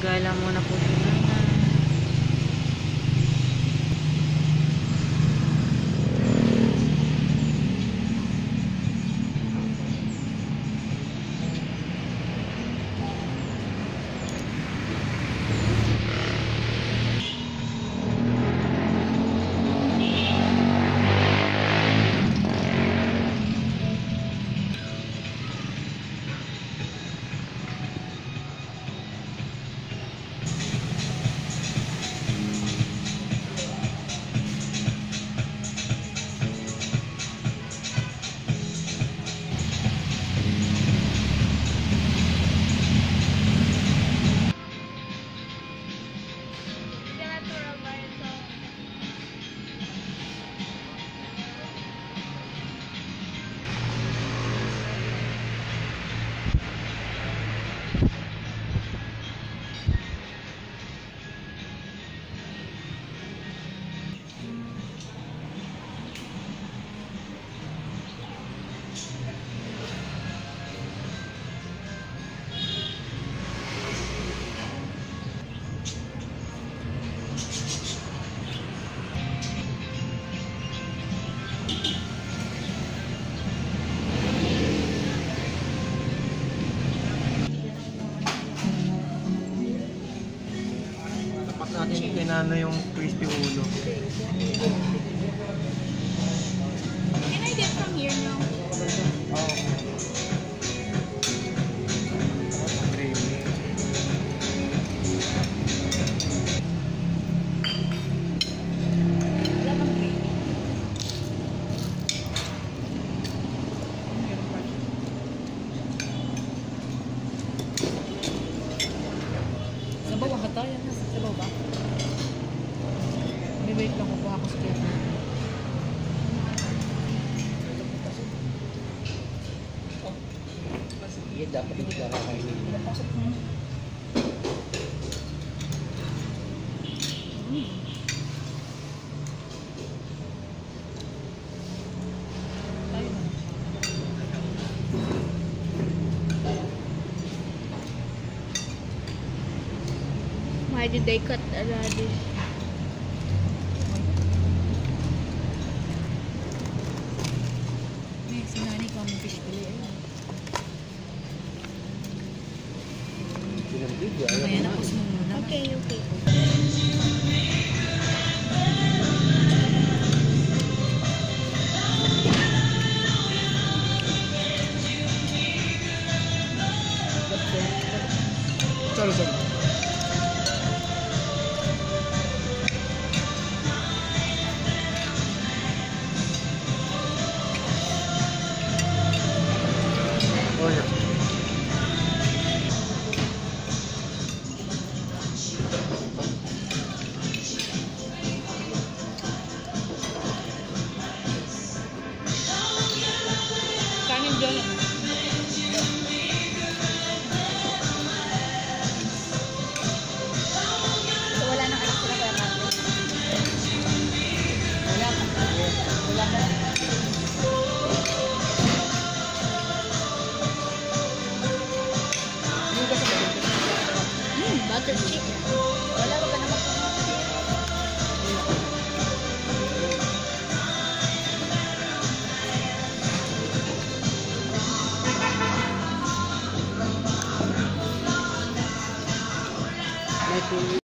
Gala muna po si Minas. Natin kinano yung crispy ulo. Can I get from here now? Oh. Gravy. Wala bang gravy? Sabaw ang hata yan. Sabaw ba? Wait lang ko ako sa kaya. Sige, dapat hindi ka kakainin. Pinapasok mo. Tayo na. Why did they cut the radish? Sinani ko ang fish fillet. Ayan, tapos mo muna. Okay, okay. Sorry. Oh, yeah. Kanin dyan. So, wala nang anak sila kaya natin. Wala pa. Wala pa. Butter chicken. Wala ba naman? May